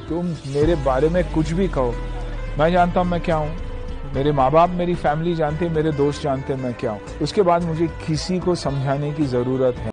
तुम मेरे बारे में कुछ भी कहो, मैं जानता हूं मैं क्या हूं, मेरे माँ बाप, मेरी फैमिली जानते हैं, मेरे दोस्त जानते हैं मैं क्या हूं। उसके बाद मुझे किसी को समझाने की जरूरत है